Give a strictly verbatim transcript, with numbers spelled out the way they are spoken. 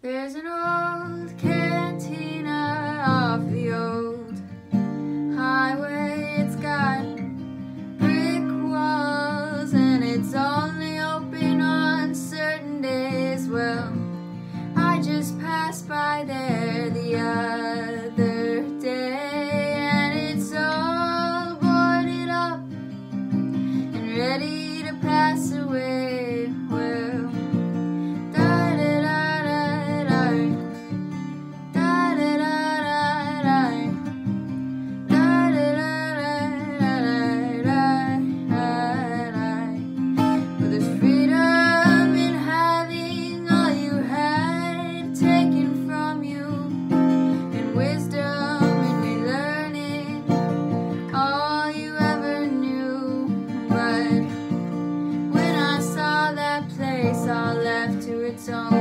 There's an old cantina off the old highway. It's got brick walls and it's only open on certain days. Well, I just passed by there the other day, and it's all boarded up and ready to pass away. Well, all left to its own